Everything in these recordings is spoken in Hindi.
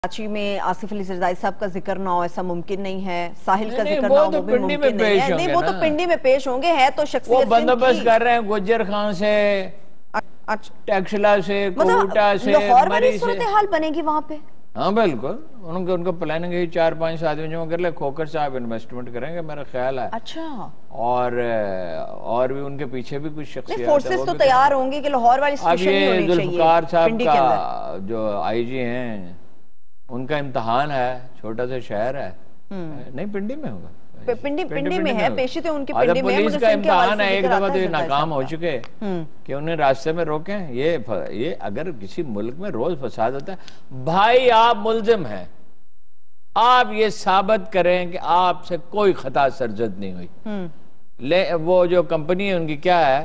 कराची में आसिफ अली जरदारी साहब का जिक्र ना हो, ऐसा मुमकिन नहीं है। साहिल का जिक्र वो ना हो, तो वो भी पिंडी में मुमकिन नहीं पेश है। नहीं, वो तो पिंडी में पेश होंगे। है तो वो शख्सियत बंदोबस्त कर रहे हैं गुज्जर खान से, अच्छा, टैक्सला से, कोटा से, लाहौर वाली मरी से। सूरत हाल बनेगी वहां पे। हाँ बिल्कुल, उनको प्लानिंग है 4-5 आदमी जमा कर ले, खोकर साहब इन्वेस्टमेंट करेंगे मेरा ख्याल है। अच्छा, और भी उनके पीछे भी कुछ शख्सियत फोर्सेस तो तैयार होंगे कि लाहौर वाली अब सिचुएशन नहीं ये होनी चाहिए। जुल्फकार साहब पिंडी के अंदर का जो आईजी हैं, उनका इम्तहान है, छोटा सा शहर है। नहीं, पिंडी में होगा, पिंडी में है, पेशी तो उनकी और पिंडी में है। पुलिस का इम्तहान है, एक दफा तो ये जरदारी नाकाम हो साहब चुके कि उन्हें रास्ते में रोके। ये अगर किसी मुल्क में रोज फसाद होता है, भाई आप मुल्जिम हैं, आप ये साबित करें कि आपसे कोई खता सरजद नहीं हुई। वो जो कंपनी है उनकी क्या है,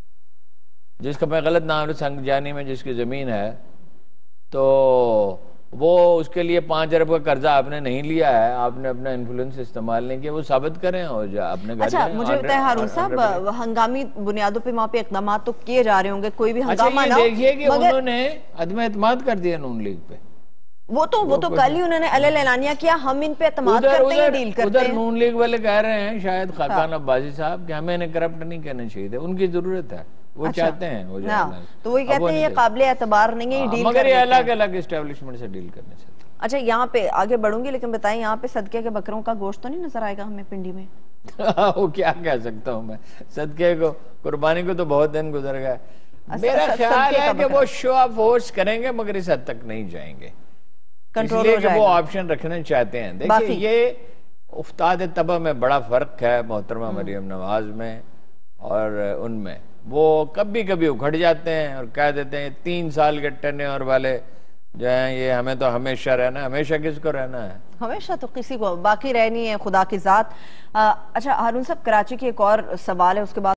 जिसका मैं गलत नाम संगजानी में जिसकी जमीन है, तो वो उसके लिए 5 अरब का कर्जा आपने नहीं लिया है, आपने अपना इन्फ्लुएंस इस्तेमाल नहीं किया, वो साबित करें और अपने घर। अच्छा, मुझे बताएं हारून साहब, हंगामी बुनियादों पे वहाँ पे इकदाम तो किए जा रहे होंगे, कोई भी हंगामा ना हो। देखिए कि उन्होंने अदम एतमाद कर दिया नून लीग पे। वो तो कल ही उन्होंने ऐलानिया किया, हम इन पे एतमाद करते हैं, डील करते हैं। नून लीग वाले कह रहे हैं शायद खाकान अब्बासी साहब कि हमें इन्हें करप्ट नहीं करना चाहिए, उनकी जरूरत है, वो चाहते हैं वो तो वही कहते हैं ये काबिल एतबार नहीं है, डील मगर ये अलग अलग एस्टेब्लिशमेंट से डील करने से। अच्छा, यहाँ पे आगे बढ़ूंगी, लेकिन बताएं यहाँ पे सदके के बकरों का गोश्त तो नहीं नजर आएगा हमें पिंडी में? वो क्या कह सकता हूँ मैं, सदके को, कुर्बानी को तो बहुत दिन गुजर गए। मेरा ख्याल है कि वो शो ऑफ फोर्स करेंगे मगर इस हद तक नहीं जाएंगे, इसलिए कि वो ऑप्शन रखना चाहते हैं। देखिए, ये उस्ताद तबा में बड़ा फर्क है मोहतरमा मरियम नवाज में और उनमें। वो कभी कभी उखड़ जाते हैं और कह देते हैं 3 साल के टेन्योर वाले जो है, ये हमें तो हमेशा रहना है। हमेशा किसको रहना है? हमेशा तो किसी को बाकी रहनी है, खुदा की जात। अच्छा हारून साहब, कराची की एक और सवाल है, उसके बाद